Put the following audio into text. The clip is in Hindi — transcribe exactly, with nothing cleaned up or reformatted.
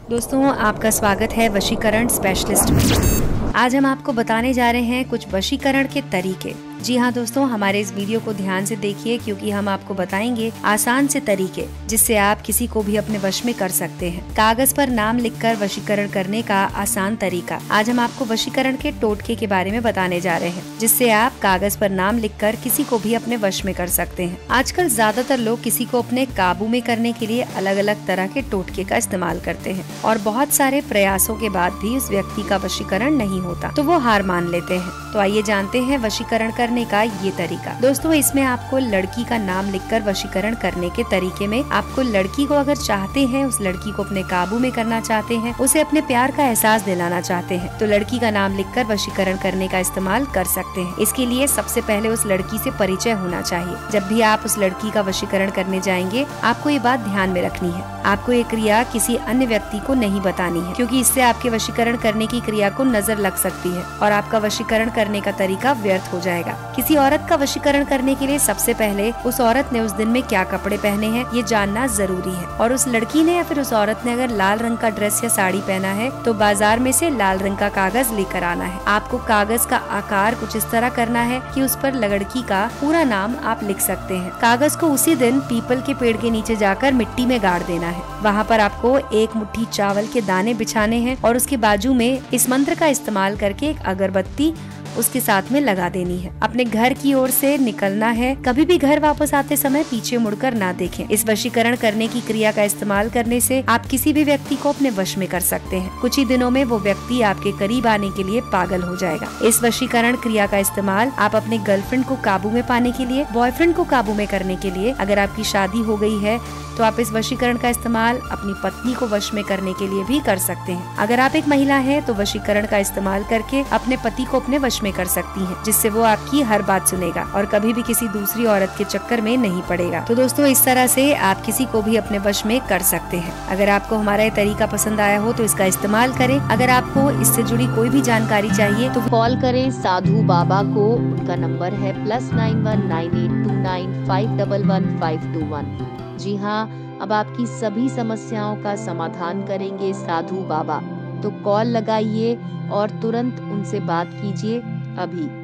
दोस्तों, आपका स्वागत है वशीकरण स्पेशलिस्ट में। आज हम आपको बताने जा रहे हैं कुछ वशीकरण के तरीके। जी हाँ दोस्तों, हमारे इस वीडियो को ध्यान से देखिए क्योंकि हम आपको बताएंगे आसान से तरीके जिससे आप किसी को भी अपने वश में कर सकते हैं। कागज पर नाम लिखकर वशीकरण करने का आसान तरीका। आज हम आपको वशीकरण के टोटके के बारे में बताने जा रहे हैं जिससे आप कागज पर नाम लिखकर किसी को भी अपने वश में कर सकते हैं। आजकल ज्यादातर लोग किसी को अपने काबू में करने के लिए अलग अलग तरह के टोटके का इस्तेमाल करते हैं और बहुत सारे प्रयासों के बाद भी उस व्यक्ति का वशीकरण नहीं होता तो वो हार मान लेते हैं। तो आइए जानते हैं वशीकरण करने का ये तरीका। दोस्तों, इसमें आपको लड़की का नाम लिखकर वशीकरण करने के तरीके में आपको लड़की को अगर चाहते हैं, उस लड़की को अपने काबू में करना चाहते हैं, उसे अपने प्यार का एहसास दिलाना चाहते हैं तो लड़की का नाम लिखकर वशीकरण करने का इस्तेमाल कर सकते हैं। इसके लिए सबसे पहले उस लड़की से परिचय होना चाहिए। जब भी आप उस लड़की का वशीकरण करने जाएंगे, आपको ये बात ध्यान में रखनी है। आपको ये क्रिया किसी अन्य व्यक्ति को नहीं बतानी है क्योंकि इससे आपके वशीकरण करने की क्रिया को नजर लग सकती है और आपका वशीकरण करने का तरीका व्यर्थ हो जाएगा। किसी औरत का वशीकरण करने के लिए सबसे पहले उस औरत ने उस दिन में क्या कपड़े पहने हैं ये जानना जरूरी है और उस लड़की ने या फिर उस औरत ने अगर लाल रंग का ड्रेस या साड़ी पहना है तो बाजार में से लाल रंग का कागज लेकर आना है। आपको कागज का आकार कुछ इस तरह करना है कि उस पर लड़की का पूरा नाम आप लिख सकते हैं। कागज को उसी दिन पीपल के पेड़ के नीचे जाकर मिट्टी में गाड़ देना है। वहाँ पर आपको एक मुट्ठी चावल के दाने बिछाने हैं और उसके बाजू में इस मंत्र का इस्तेमाल करके एक अगरबत्ती उसके साथ में लगा देनी है। अपने घर की ओर से निकलना है। कभी भी घर वापस आते समय पीछे मुड़कर ना देखें। इस वशीकरण करने की क्रिया का इस्तेमाल करने से आप किसी भी व्यक्ति को अपने वश में कर सकते हैं। कुछ ही दिनों में वो व्यक्ति आपके करीब आने के लिए पागल हो जाएगा। इस वशीकरण क्रिया का इस्तेमाल आप अपने गर्लफ्रेंड को काबू में पाने के लिए, बॉयफ्रेंड को काबू में करने के लिए, अगर आपकी शादी हो गई है तो आप इस वशीकरण का इस्तेमाल अपनी पत्नी को वश में करने के लिए भी कर सकते हैं। अगर आप एक महिला हैं तो वशीकरण का इस्तेमाल करके अपने पति को अपने वश में कर सकती हैं, जिससे वो आपकी हर बात सुनेगा और कभी भी किसी दूसरी औरत के चक्कर में नहीं पड़ेगा। तो दोस्तों, इस तरह से आप किसी को भी अपने वश में कर सकते हैं। अगर आपको हमारा ये तरीका पसंद आया हो तो इसका इस्तेमाल करें। अगर आपको इससे जुड़ी कोई भी जानकारी चाहिए तो कॉल करें साधु बाबा को। उनका नंबर है plus nine one nine eight two nine five double one five two one. जी हाँ, अब आपकी सभी समस्याओं का समाधान करेंगे साधु बाबा। तो कॉल लगाइए और तुरंत उनसे बात कीजिए अभी।